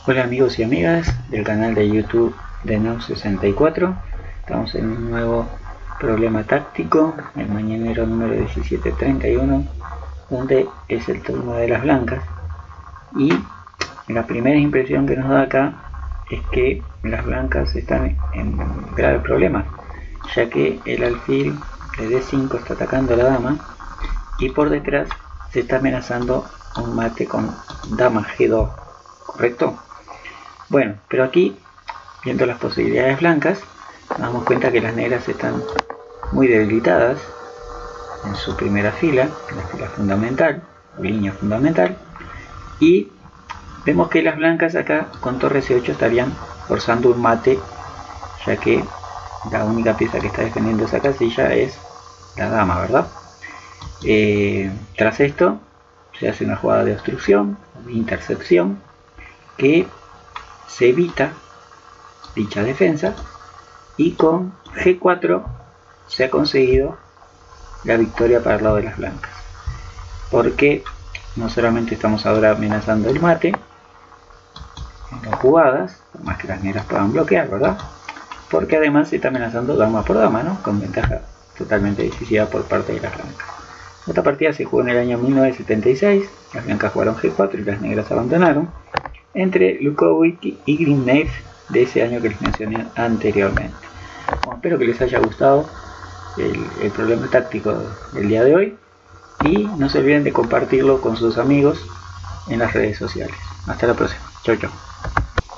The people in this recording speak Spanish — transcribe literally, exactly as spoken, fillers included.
Hola amigos y amigas del canal de YouTube de Nau sesenta y cuatro. Estamos en un nuevo problema táctico, el mañanero número diecisiete treinta y uno, donde es el turno de las blancas. Y la primera impresión que nos da acá es que las blancas están en grave problema, ya que el alfil de D cinco está atacando a la dama y por detrás se está amenazando un mate con dama G dos, ¿correcto? Bueno, pero aquí, viendo las posibilidades blancas, nos damos cuenta que las negras están muy debilitadas en su primera fila, la fila fundamental, o línea fundamental, y vemos que las blancas acá con torre C ocho estarían forzando un mate, ya que la única pieza que está defendiendo esa casilla es la dama, ¿verdad? Eh, tras esto se hace una jugada de obstrucción, de intercepción, que se evita dicha defensa, y con G cuatro se ha conseguido la victoria para el lado de las blancas, porque no solamente estamos ahora amenazando el mate en las jugadas, por más que las negras puedan bloquear, ¿verdad? Porque además se está amenazando dama por dama, ¿no? Con ventaja totalmente decisiva por parte de las blancas. Esta partida se jugó en el año mil novecientos setenta y seis, las blancas jugaron G cuatro y las negras abandonaron, entre Lukovic y Greenknife, de ese año que les mencioné anteriormente. Bueno, espero que les haya gustado el, el problema táctico del día de hoy y no se olviden de compartirlo con sus amigos en las redes sociales. Hasta la próxima. Chau chau.